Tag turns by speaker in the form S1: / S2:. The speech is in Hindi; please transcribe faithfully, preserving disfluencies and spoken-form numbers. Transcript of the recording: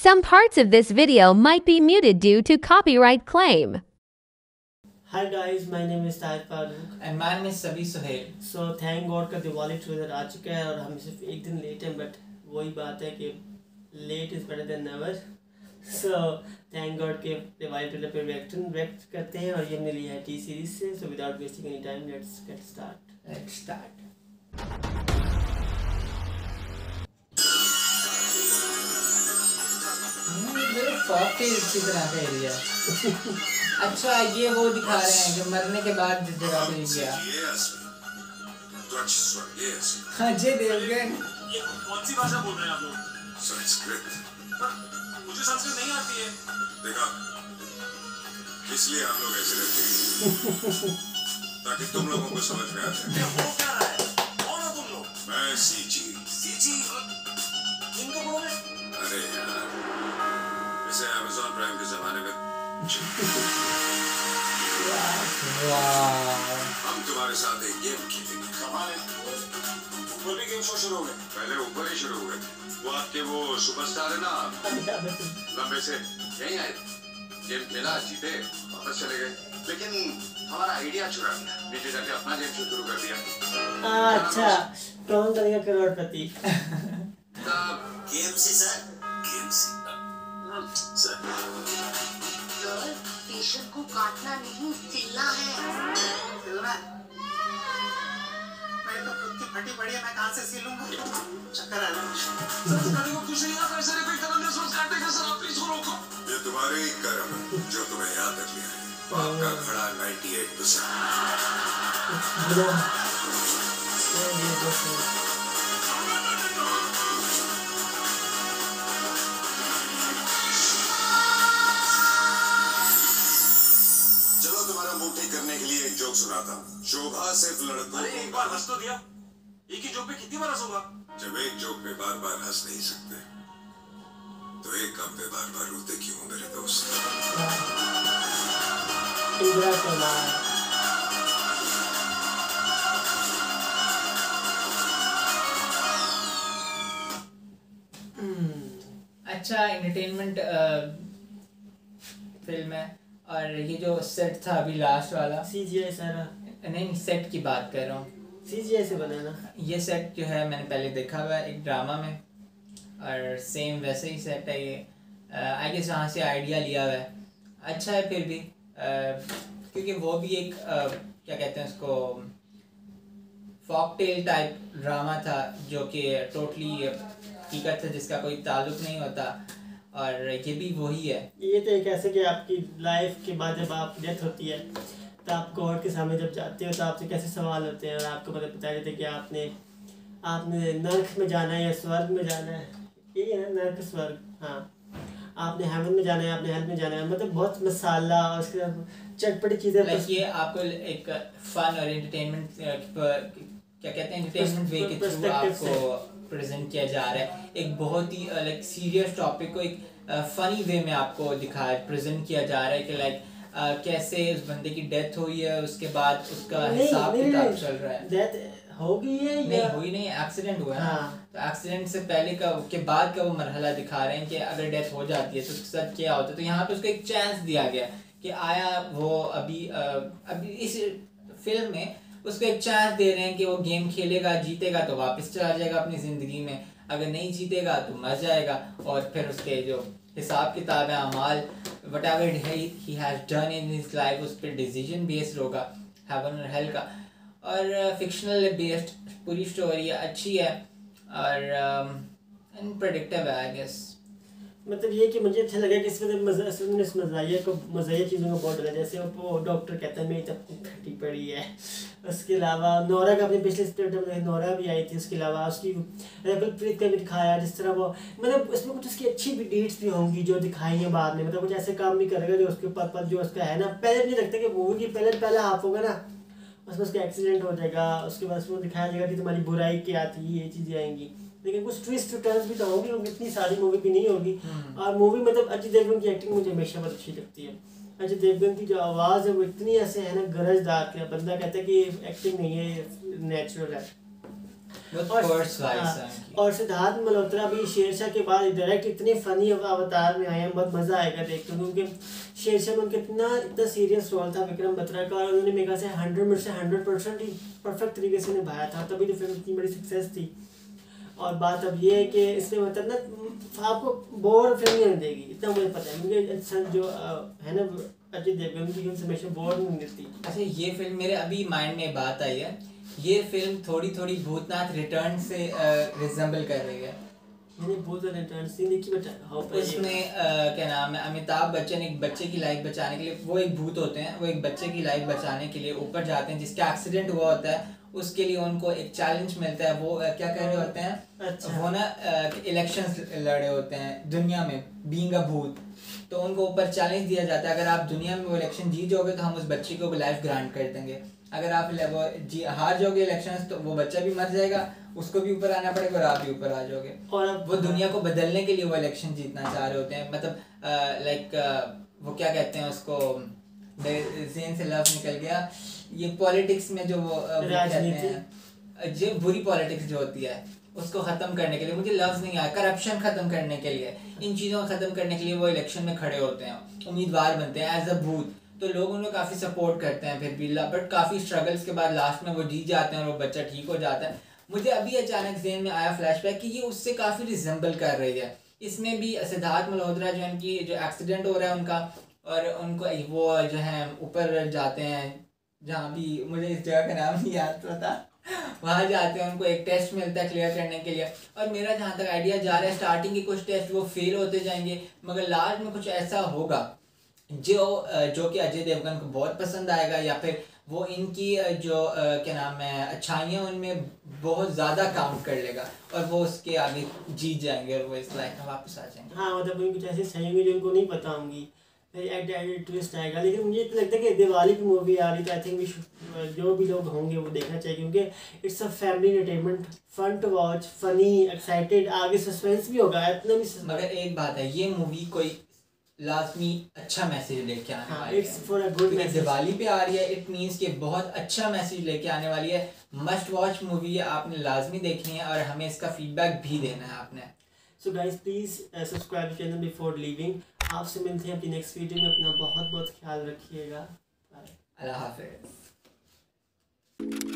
S1: Some parts of this video might be muted due to copyright claim.
S2: Hi guys, my name is Tahir Farooq
S3: and my name is Sabi Suhail.
S2: So thank God का दिवाली ट्रेलर आ चुका है और हम सिर्फ एक दिन लेट हैं, बट वही बात है कि late is better than never. So thank god के दिवाली ट्रेलर पे रिएक्शन रिएक्ट करते हैं और ये हमने लिया है टी सीरीज से. So without wasting any time let's get start
S3: let's start. मेरे फॉक्टेल इसी तरह का एरिया. अच्छा ये वो दिखा रहे हैं जो मरने के बाद जिस जगह पे गया. अजय देवगन.
S4: ये कौन सी भाषा बोल रहे हैं आप लोग? संस्कृत. मुझे संस्कृत नहीं आती है. देखा, इसलिए हम लोग ऐसे रहते हैं ताकि तुम लोगों को समझ में आ जाए. वो क्या रहा है? कौन हो तुम लोग? मैं सीजी. सीजी इनको बोल रहे? अरे यार, इसे अमेज़न प्राइम के जमाने में हम तुम्हारे साथ एक गेम खेलेंगे. कमाल है. ऊपर भी गेम शो शुरू हो गए. पहले ऊपर ही शुरू हो गए. वो आपके वो सुपरस्टार है ना, लंबे से, यहीं आए, गेम खेला, जीते, वापस चले गए. लेकिन हमारा आइडिया चुरा लिया, नीचे जाके अपना गेम शो शुरू कर दिया.
S2: अच्छा, Kaun Banega Crorepati?
S4: Game C sir, game C sir.
S5: Patient को काटना नहीं, सिलना है.
S4: सिलना? मैं तो खुद की फटी पड़ी है, मैं कहाँ से सिलूंगा? चक्कर आ रहा है. सर करने को कुछ नहीं है, पैसे रिपीट करने सोच काटने का. सर आप प्लीज रोको. ये तुम्हारे ही कर्म है जो तुम्हें याद रख लिया है. आपका खड़ा अट्ठानवे परसेंट. करने के लिए एक जोक सुनाता हूँ. शोभा सिर्फ लड़कों. अरे एक बार हंस तो दिया. एक ही जोक पे कितनी बार हंसूंगा? जब एक जोक पे बार बार हंस नहीं सकते तो एक काम पे बार बार रोते क्यों हो मेरे दोस्त?
S3: अच्छा एंटरटेनमेंट फिल्म है. और ये जो सेट था अभी लास्ट वाला,
S2: सीजीआई सारा
S3: नहीं, सेट की बात कर रहा हूँ.
S2: सीजीआई से बना ना
S3: ये सेट जो है मैंने पहले देखा हुआ है एक ड्रामा में, और सेम वैसे ही सेट है ये. आई गेस वहाँ से आइडिया लिया हुआ है. अच्छा है फिर भी, uh, क्योंकि वो भी एक uh, क्या कहते हैं उसको, फॉकटेल टाइप ड्रामा था जो कि टोटली हकीकत है जिसका कोई ताल्लुक नहीं होता. और ये भी वही है.
S2: ये तो एक ऐसे कि आपकी लाइफ के बाद जब आप डेथ होती है तो आप कोर्ट के सामने जब जाते हो तो आपसे कैसे सवाल होते हैं और आपको मतलब बताया जाता है कि आपने आपने नर्क में जाना है या स्वर्ग में जाना है. यही है ना, नर्क स्वर्ग. हाँ, आपने हेवन में जाना है, आपने हेल में जाना है. मतलब बहुत मसाला और उसके बाद चटपटी चीज़ें.
S3: लाइक ये आपको एक फन और एंटरटेनमेंट, क्या कहते हैं, एंटरटेनमेंट वे के थ्रू आपको प्रेजेंट किया जा रहा है. एक बहुत ही लाइक सीरियस टॉपिक को एक फनी वे में आपको दिखाया प्रेजेंट किया जा रहा है कि लाइक कैसे उस बंदे की डेथ हुई है, उसके बाद उसका हिसाब किताब चल रहा है.
S2: डेथ हो गई है
S3: नहीं
S2: या
S3: हुई नहीं, एक्सीडेंट हुआ है.
S2: हाँ.
S3: तो एक्सीडेंट से पहले का के बाद का वो मरहला दिखा रहे हैं कि अगर डेथ हो जाती है तो उसके साथ क्या होता है. तो यहाँ पे उसको एक चांस दिया गया कि आया वो अभी अभी इस फिल्म में उसको एक चांस दे रहे हैं कि वो गेम खेलेगा, जीतेगा तो वापस चला जाएगा अपनी ज़िंदगी में, अगर नहीं जीतेगा तो मर जाएगा. और फिर उसके जो हिसाब किताब है, अमाल, whatever he has done in his life, उस पर डिसीजन बेस्ड होगा, हेवन और हेल का. और फिक्शनल बेस्ड पूरी स्टोरी अच्छी है और अनप्रेडिक्टेबल है आई गेस.
S2: मतलब ये कि मुझे अच्छा लगा कि इसमें मज़ा इस मज़ाहिया को मज़ाहिया चीज़ों को बहुत डाला. जैसे वो डॉक्टर कहता है मेरी तब फटी पड़ी है. उसके अलावा नोरा का अपने पिछले स्टेट में नोरा भी आई थी. उसके अलावा उसकी रकुलप्रीत का भी दिखाया जिस तरह वो, मतलब उसमें कुछ उसकी अच्छी भी डीड्स भी होंगी जो दिखाई हैं बाद में. मतलब कुछ ऐसे काम भी करेगा जो उसके पर्पज जो उसका है ना. पहले मुझे लगता है कि मूवी की पहले पहला हाफ होगा ना, उसमें उसका एक्सीडेंट हो जाएगा, उसके बाद उसमें दिखाया जाएगा कि तुम्हारी बुराई क्या थी, ये चीज़ें आएंगी. लेकिन कुछ ट्विस्ट टर्न्स भी तो होंगी, इतनी सारी मूवी भी नहीं होगी. और मूवी मतलब अजय देवगन की एक्टिंग मुझे हमेशा बहुत अच्छी लगती है. अजय देवगन की जो आवाज़ है वो इतनी ऐसे है ना गरजदार. क्या बंदा कहता है कि एक्टिंग नहीं है, नेचुरल है. और
S3: course wise
S2: हाँ,
S3: हैं उनकी।
S2: और सिद्धार्थ मल्होत्रा भी शेरशाह के बाद डायरेक्ट इतने फनी अवतार में आए हैं, बहुत मज़ा आएगा देखते हैं क्योंकि शेरशाह में उनका इतना इतना सीरियस रोल था विक्रम बत्रा का, और उन्होंने मेरे ख्याल से हंड्रेड में से हंड्रेड परसेंट ही परफेक्ट तरीके से निभाया था, तभी तो फिल्म इतनी बड़ी सक्सेस थी। और बात अब ये है कि इसमें मतलब ना आपको बोर फिल्म नहीं देगी, इतना मुझे पता है, मुझे जो है ना अजय देवगन की फिल्म हमेशा बोर नहीं देती।
S3: अच्छा, ये फिल्म मेरे अभी माइंड में बात आई है, ये फिल्म थोड़ी थोड़ी भूतनाथ रिटर्न से रिजेंबल कर रही है।
S2: मैंने बहुत रिटर्न सीन देखी बट
S3: उसमें uh, क्या नाम है, अमिताभ बच्चन एक बच्चे की लाइफ बचाने के लिए, वो एक भूत होते हैं, वो एक बच्चे की लाइफ बचाने के लिए ऊपर जाते हैं जिसका एक्सीडेंट हुआ होता है, उसके लिए उनको एक चैलेंज मिलता है। वो uh, क्या कर रहे होते हैं,
S2: अच्छा।
S3: वो ना इलेक्शंस लड़े होते हैं दुनिया में बीइंग अ भूत, तो उनको ऊपर चैलेंज दिया जाता है, अगर आप दुनिया में वो इलेक्शन जीत जाओगे तो हम उस बच्चे को लाइफ ग्रांट कर देंगे, अगर आप वो जी हार जाओगे इलेक्शंस तो वो बच्चा भी मर जाएगा, उसको भी ऊपर आना पड़ेगा और आप भी ऊपर आ जाओगे।
S2: और अब
S3: वो दुनिया को बदलने के लिए वो इलेक्शन जीतना चाह रहे होते हैं, मतलब लाइक वो क्या कहते हैं उसको, ज़हन से लफ्ज़ निकल गया, ये पॉलिटिक्स में जो वो वो कहते हैं, जो बुरी पॉलिटिक्स जो होती है उसको ख़त्म करने के लिए, मुझे लफ्ज़ नहीं आया, करप्शन ख़त्म करने के लिए, इन चीज़ों को ख़त्म करने के लिए वो इलेक्शन में खड़े होते हैं, उम्मीदवार बनते हैं एज अ भूत, तो लोग उनको काफ़ी सपोर्ट करते हैं फिर भी, बट काफ़ी स्ट्रगल्स के बाद लास्ट में वो जीत जाते हैं और वो बच्चा ठीक हो जाता है। मुझे अभी अचानक ज़हन में आया फ्लैशबैक कि ये उससे काफ़ी रिजेंबल कर रही है। इसमें भी सिद्धार्थ मल्होत्रा जो इनकी जो एक्सीडेंट हो रहा है उनका, और उनको वो जो है ऊपर जाते हैं, जहाँ भी मुझे इस जगह का नाम नहीं याद पता, वहाँ जाते हैं, उनको एक टेस्ट मिलता है क्लियर करने के लिए, और मेरा जहाँ तक आइडिया जा रहा है स्टार्टिंग के कुछ टेस्ट वो फेल होते जाएंगे, मगर लास्ट में कुछ ऐसा होगा जो जो कि अजय देवगन को बहुत पसंद आएगा, या फिर वो इनकी जो क्या नाम है अच्छाइयाँ उनमें बहुत ज़्यादा काउंट कर लेगा और वो उसके आगे जीत जाएंगे और वो इस लाइफ में वापस आ जाएंगे।
S2: हाँ मतलब उनकी कुछ ऐसी सही होंगी जो उनको नहीं पता होंगी, ट्विस्ट आएगा। लेकिन मुझे तो लगता है कि दिवाली की मूवी आ रही है, आई थिंक वी शुड, जो भी लोग होंगे वो देखना चाहिए क्योंकि it's a family entertainment, fun to watch, funny, excited, आगे सस्पेंस भी होगा इतना भी।
S3: मगर एक बात है, ये मूवी कोई लाजमी अच्छा मैसेज लेके आने वाली
S2: इट्स फॉर अ गुड
S3: है,
S2: मैसेज।
S3: दिवाली पे आ रही है, इट मीन्स कि बहुत अच्छा मैसेज लेके आने वाली है, मस्ट वॉच मूवी है, आपने लाजमी देखनी है और हमें इसका फीडबैक भी देना है आपने।
S2: So guys please subscribe channel before leaving. आपसे मिलते हैं अपनी नेक्स्ट वीडियो में, अपना बहुत बहुत ख्याल रखिएगा।
S3: अल्लाह हाफिज़।